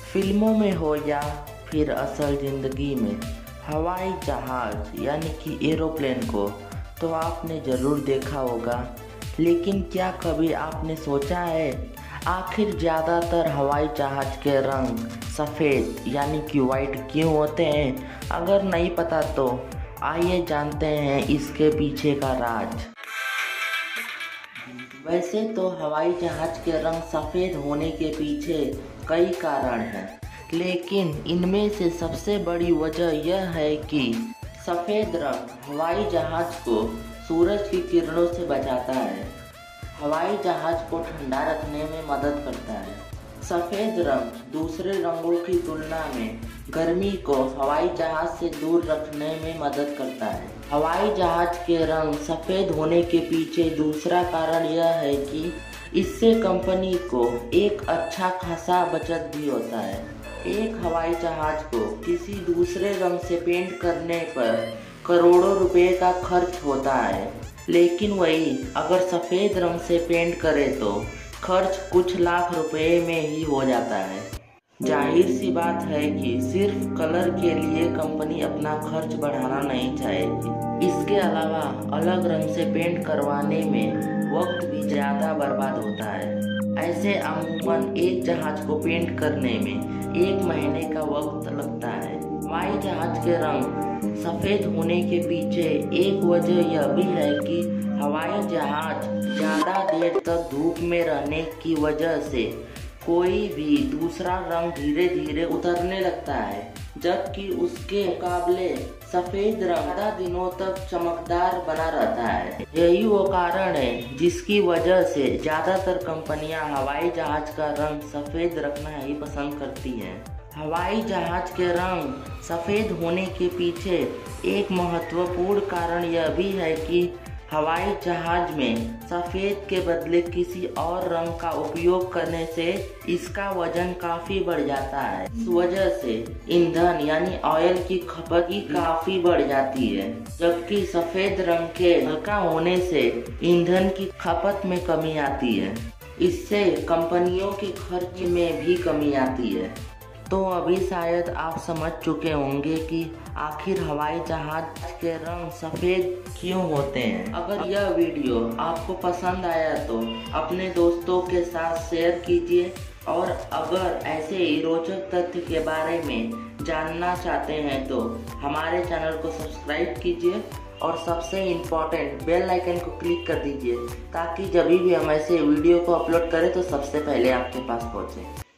फिल्मों में हो या फिर असल ज़िंदगी में, हवाई जहाज़ यानी कि एरोप्लेन को तो आपने ज़रूर देखा होगा। लेकिन क्या कभी आपने सोचा है आखिर ज़्यादातर हवाई जहाज़ के रंग सफ़ेद यानी कि वाइट क्यों होते हैं? अगर नहीं पता तो आइए जानते हैं इसके पीछे का राज। वैसे तो हवाई जहाज़ के रंग सफ़ेद होने के पीछे कई कारण हैं, लेकिन इनमें से सबसे बड़ी वजह यह है कि सफ़ेद रंग हवाई जहाज़ को सूरज की किरणों से बचाता है। हवाई जहाज़ को ठंडा रखने में मदद करता है। सफ़ेद रंग दूसरे रंगों की तुलना में गर्मी को हवाई जहाज़ से दूर रखने में मदद करता है। हवाई जहाज़ के रंग सफ़ेद होने के पीछे दूसरा कारण यह है कि इससे कंपनी को एक अच्छा खासा बचत भी होता है। एक हवाई जहाज़ को किसी दूसरे रंग से पेंट करने पर करोड़ों रुपए का खर्च होता है, लेकिन वही अगर सफ़ेद रंग से पेंट करें तो खर्च कुछ लाख रुपए में ही हो जाता है। जाहिर सी बात है कि सिर्फ कलर के लिए कंपनी अपना खर्च बढ़ाना नहीं चाहेगी। इसके अलावा अलग रंग से पेंट करवाने में वक्त भी ज़्यादा बर्बाद होता है। ऐसे अमूमन एक जहाज़ को पेंट करने में 1 महीने का वक्त लगता है। हवाई जहाज़ के रंग सफ़ेद होने के पीछे एक वजह यह भी है कि हवाई जहाज़ ज़्यादा देर तक धूप में रहने की वजह से कोई भी दूसरा रंग धीरे धीरे उतरने लगता है, जबकि उसके मुकाबले सफ़ेद रंग ज़्यादा दिनों तक चमकदार बना रहता है। यही वो कारण है जिसकी वजह से ज़्यादातर कंपनियां हवाई जहाज़ का रंग सफ़ेद रखना ही पसंद करती हैं। हवाई जहाज़ के रंग सफ़ेद होने के पीछे एक महत्वपूर्ण कारण यह भी है कि हवाई जहाज़ में सफ़ेद के बदले किसी और रंग का उपयोग करने से इसका वजन काफ़ी बढ़ जाता है। इस वजह से ईंधन यानी ऑयल की खपत ही काफ़ी बढ़ जाती है, जबकि सफ़ेद रंग के हल्का होने से ईंधन की खपत में कमी आती है। इससे कंपनियों के खर्च में भी कमी आती है। तो अभी शायद आप समझ चुके होंगे कि आखिर हवाई जहाज़ के रंग सफ़ेद क्यों होते हैं। अगर यह वीडियो आपको पसंद आया तो अपने दोस्तों के साथ शेयर कीजिए, और अगर ऐसे ही रोचक तथ्य के बारे में जानना चाहते हैं तो हमारे चैनल को सब्सक्राइब कीजिए और सबसे इम्पोर्टेंट बेल आइकन को क्लिक कर दीजिए, ताकि जब भी हम ऐसे वीडियो को अपलोड करें तो सबसे पहले आपके पास पहुँचे।